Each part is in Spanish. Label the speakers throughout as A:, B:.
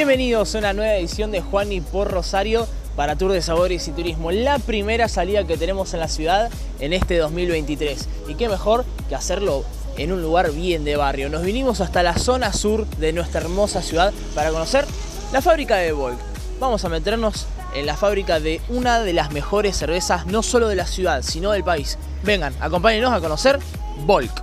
A: Bienvenidos a una nueva edición de Juani por Rosario para Tour de Sabores y Turismo, la primera salida que tenemos en la ciudad en este 2023. Y qué mejor que hacerlo en un lugar bien de barrio. Nos vinimos hasta la zona sur de nuestra hermosa ciudad para conocer la fábrica de Volk. Vamos a meternos en la fábrica de una de las mejores cervezas, no solo de la ciudad, sino del país. Vengan, acompáñenos a conocer Volk.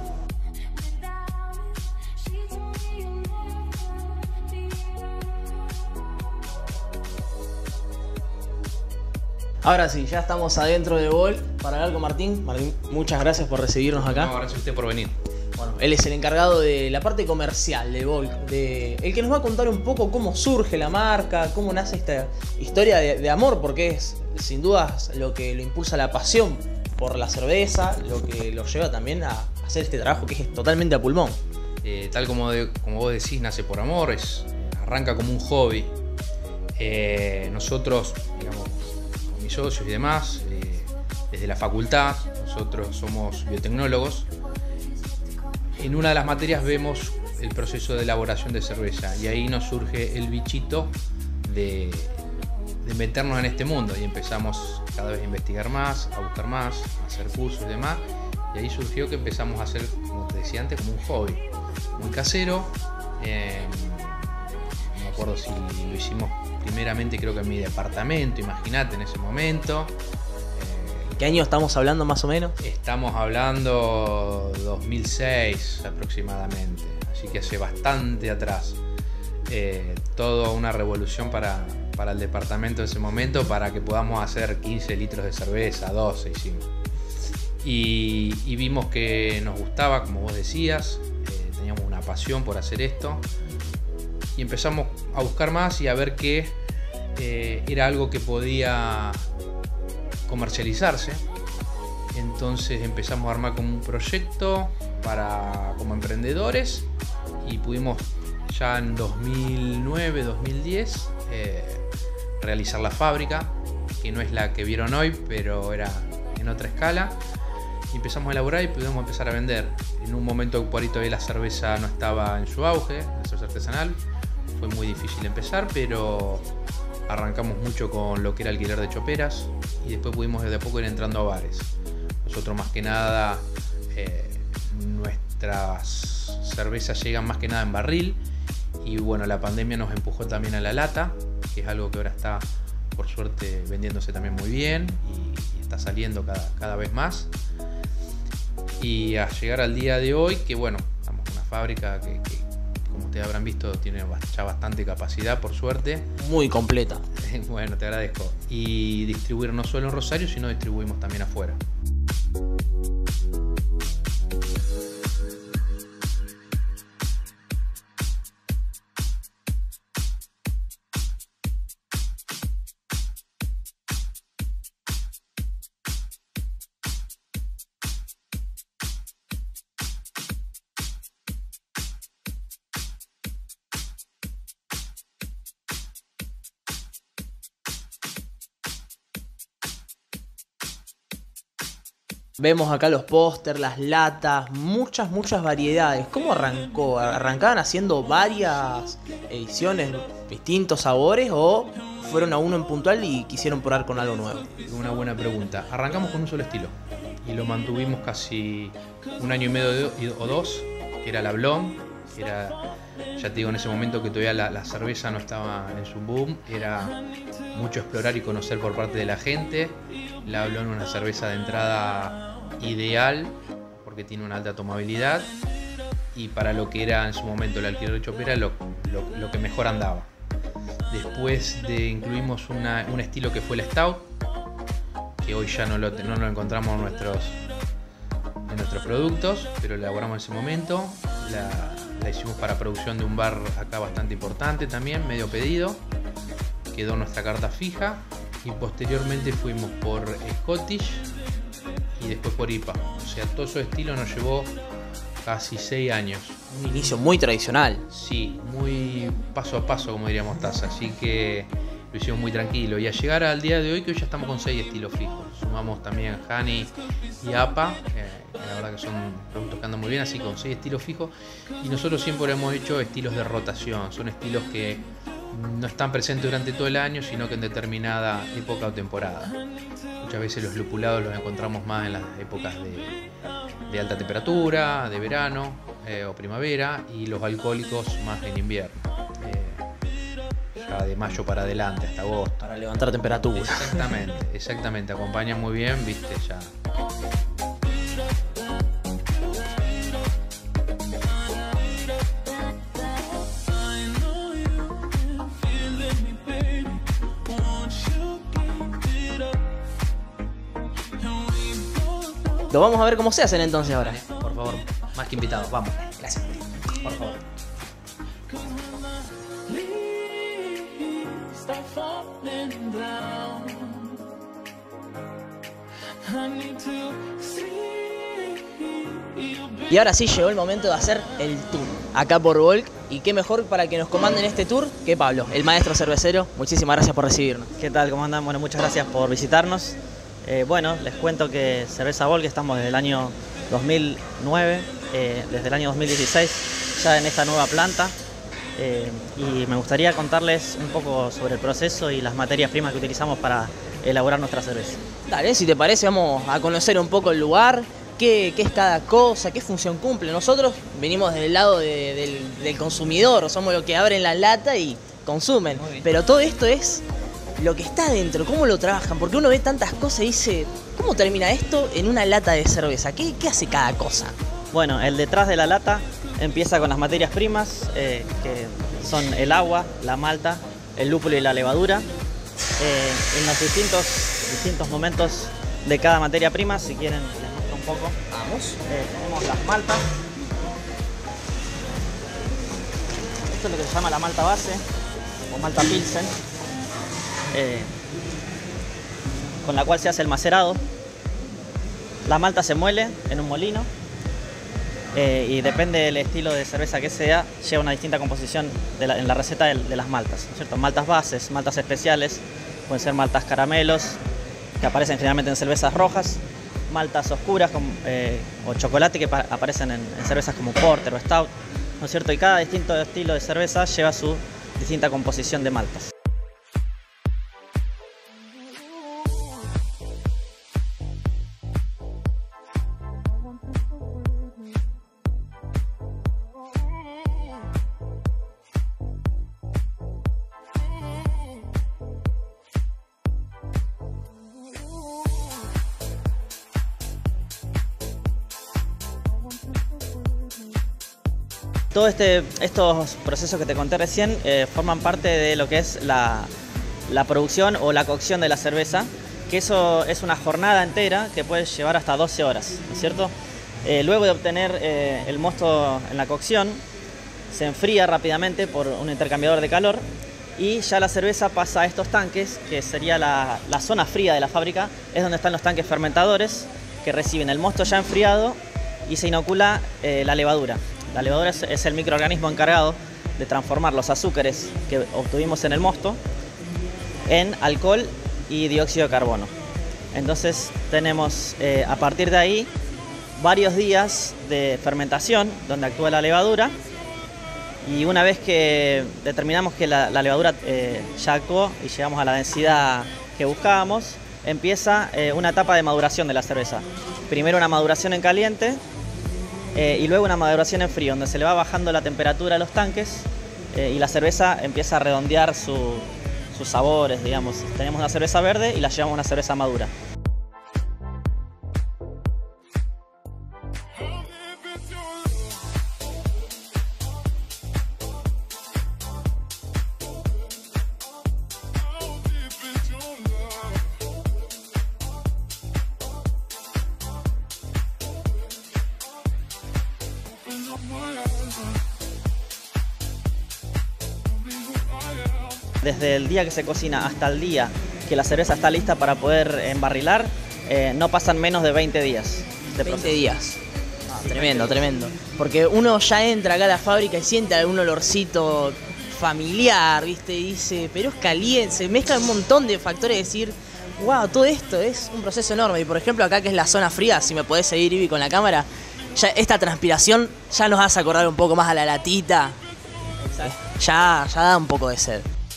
A: Ahora sí, ya estamos adentro de Volk para hablar con Martín. Martín, muchas gracias por recibirnos acá.
B: No, gracias a usted por venir.
A: Bueno, él es el encargado de la parte comercial de Volk, el que nos va a contar un poco cómo surge la marca, cómo nace esta historia de amor, porque es sin dudas lo que lo impulsa, la pasión por la cerveza, lo que lo lleva también a hacer este trabajo que es totalmente a pulmón.
B: Tal como vos decís, nace por amor, arranca como un hobby. Nosotros, digamos, con mis socios y demás, desde la facultad, nosotros somos biotecnólogos. En una de las materias vemos el proceso de elaboración de cerveza y ahí nos surge el bichito de meternos en este mundo y empezamos cada vez a investigar más, a buscar más, a hacer cursos y demás, y ahí surgió que empezamos a hacer, como te decía antes, como un hobby muy casero. No me acuerdo si lo hicimos primeramente, creo que en mi departamento, imagínate, en ese momento.
A: ¿Qué año estamos hablando más o menos?
B: Estamos hablando 2006 aproximadamente, así que hace bastante atrás. Toda una revolución para el departamento en ese momento, para que podamos hacer 15 litros de cerveza, 12 hicimos. Y vimos que nos gustaba, como vos decías, teníamos una pasión por hacer esto. Y empezamos a buscar más y a ver que era algo que podía comercializarse. Entonces empezamos a armar como un proyecto como emprendedores y pudimos ya en 2009-2010 realizar la fábrica, que no es la que vieron hoy, pero era en otra escala, y empezamos a elaborar y pudimos empezar a vender. En un momento por ahí todavía la cerveza no estaba en su auge, la cerveza artesanal, fue muy difícil empezar, pero arrancamos mucho con lo que era alquiler de choperas y después pudimos de a poco ir entrando a bares. Nosotros más que nada, nuestras cervezas llegan más que nada en barril y bueno, la pandemia nos empujó también a la lata, que es algo que ahora está por suerte vendiéndose también muy bien y está saliendo cada vez más. Y a llegar al día de hoy, que bueno, estamos en una fábrica que como ustedes habrán visto, tiene ya bastante capacidad, por suerte.
A: Muy completa.
B: Bueno, te agradezco. Y distribuir no solo en Rosario, sino distribuimos también afuera.
A: Vemos acá los pósters, las latas, muchas variedades. ¿Cómo arrancó? ¿Arrancaban haciendo varias ediciones, distintos sabores, o fueron a uno en puntual y quisieron probar con algo nuevo?
B: Una buena pregunta. Arrancamos con un solo estilo y lo mantuvimos casi un año y medio o dos, que era la Blonde, que era, ya te digo, en ese momento que todavía la cerveza no estaba en su boom, era mucho explorar y conocer por parte de la gente. La Blonde es una cerveza de entrada ideal porque tiene una alta tomabilidad y para lo que era en su momento el alquiler de chopera, lo que mejor andaba. Después incluimos un estilo que fue el Stout, que hoy ya no lo encontramos en nuestros productos, pero la elaboramos en ese momento. La hicimos para producción de un bar acá bastante importante también, medio pedido. Quedó nuestra carta fija y posteriormente fuimos por Scottish y después por IPA. O sea, todo esos estilos nos llevó casi 6 años.
A: Un inicio muy tradicional.
B: Sí, muy paso a paso, como diríamos Taza, así que lo hicimos muy tranquilo. Y a llegar al día de hoy, que hoy ya estamos con 6 estilos fijos. Sumamos también Honey y APA, la verdad que son productos que andan muy bien, así con 6 estilos fijos. Y nosotros siempre hemos hecho estilos de rotación, son estilos que no están presentes durante todo el año, sino que en determinada época o temporada. Muchas veces los lupulados los encontramos más en las épocas de alta temperatura, de verano o primavera, y los alcohólicos más en invierno, ya de mayo para adelante hasta agosto.
A: Para levantar temperatura.
B: Exactamente, acompaña muy bien, viste, ya.
A: Lo vamos a ver cómo se hacen entonces ahora.
C: Por favor, más que invitados, vamos.
A: Gracias.
C: Por favor.
A: Y ahora sí llegó el momento de hacer el tour acá por Volk. Y qué mejor para que nos comanden este tour que Pablo, el maestro cervecero. Muchísimas gracias por recibirnos.
C: ¿Qué tal? ¿Cómo andan? Bueno, muchas gracias por visitarnos. Bueno, les cuento que Cerveza Volk estamos desde el año 2009, desde el año 2016 ya en esta nueva planta. Y me gustaría contarles un poco sobre el proceso y las materias primas que utilizamos para elaborar nuestra cerveza.
A: Dale, si te parece, vamos a conocer un poco el lugar, qué es cada cosa, qué función cumple. Nosotros venimos del lado del consumidor, somos los que abren la lata y consumen. Pero todo esto es lo que está adentro, cómo lo trabajan, porque uno ve tantas cosas y dice, ¿cómo termina esto en una lata de cerveza? ¿Qué hace cada cosa?
C: Bueno, el detrás de la lata empieza con las materias primas, que son el agua, la malta, el lúpulo y la levadura. En los distintos momentos de cada materia prima, si quieren les muestro un poco.
A: Vamos.
C: Tenemos las maltas. Esto es lo que se llama la malta base o malta pilsen, con la cual se hace el macerado. La malta se muele en un molino y depende del estilo de cerveza que sea, lleva una distinta composición en la receta de las maltas, ¿no es cierto? Maltas bases, maltas especiales, pueden ser maltas caramelos, que aparecen generalmente en cervezas rojas, maltas oscuras o chocolate, que aparecen en cervezas como porter o stout, ¿no es cierto? Y cada distinto estilo de cerveza lleva su distinta composición de maltas. Todos estos procesos que te conté recién forman parte de lo que es la producción o la cocción de la cerveza, que eso es una jornada entera que puede llevar hasta 12 horas, ¿no es cierto? Luego de obtener el mosto en la cocción, se enfría rápidamente por un intercambiador de calor y ya la cerveza pasa a estos tanques, que sería la zona fría de la fábrica, es donde están los tanques fermentadores que reciben el mosto ya enfriado y se inocula la levadura. La levadura es el microorganismo encargado de transformar los azúcares que obtuvimos en el mosto en alcohol y dióxido de carbono. Entonces tenemos a partir de ahí varios días de fermentación donde actúa la levadura, y una vez que determinamos que la levadura ya actuó y llegamos a la densidad que buscábamos, empieza una etapa de maduración de la cerveza. Primero una maduración en caliente, y luego una maduración en frío, donde se le va bajando la temperatura a los tanques y la cerveza empieza a redondear sus sabores, digamos. Tenemos una cerveza verde y la llevamos a una cerveza madura. Desde el día que se cocina hasta el día que la cerveza está lista para poder embarrilar, no pasan menos de 20 días de proceso.
A: 20 días. Tremendo, tremendo. Porque uno ya entra acá a la fábrica y siente algún olorcito familiar, ¿viste? Y dice, pero es caliente, se mezclan un montón de factores, decir, wow, todo esto es un proceso enorme. Y por ejemplo, acá que es la zona fría, si me podés seguir, Ibi, con la cámara, ya esta transpiración ya nos hace acordar un poco más a la latita. Ya da un poco de sed.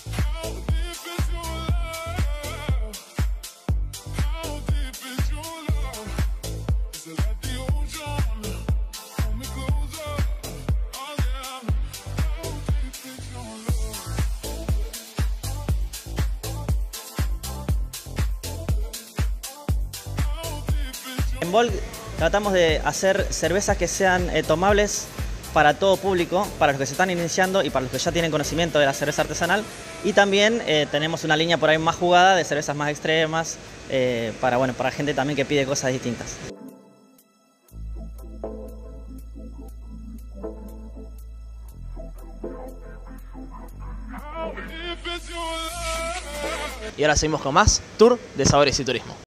C: En Volk tratamos de hacer cervezas que sean tomables para todo público, para los que se están iniciando y para los que ya tienen conocimiento de la cerveza artesanal. Y también tenemos una línea por ahí más jugada de cervezas más extremas, para gente también que pide cosas distintas.
A: Y ahora seguimos con más Tour de Sabores y Turismo.